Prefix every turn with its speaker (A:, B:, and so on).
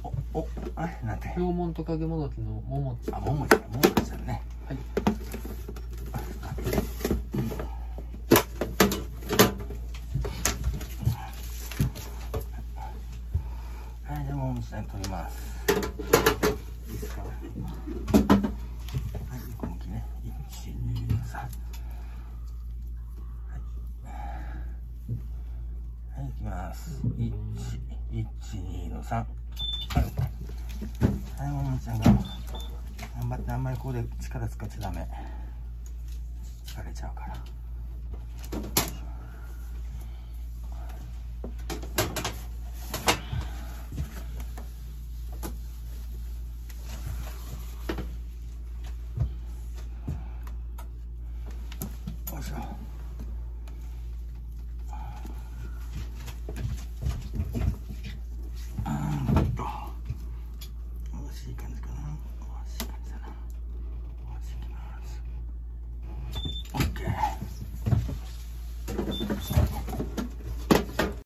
A: なんて。
B: 標門トカゲモドキのももち。
A: あ、ももちゃんね。
B: はい。
A: はい、じゃあももちゃん取ります。いいですか。はい、横向きね。1、2、3。はい、いきます。1、2の3。はい、ももちゃんが頑張って、あんまりここで力使っちゃダメ。疲れちゃうから。よいしょ。惜しい感じかな。惜しい感じだな。惜しいきます。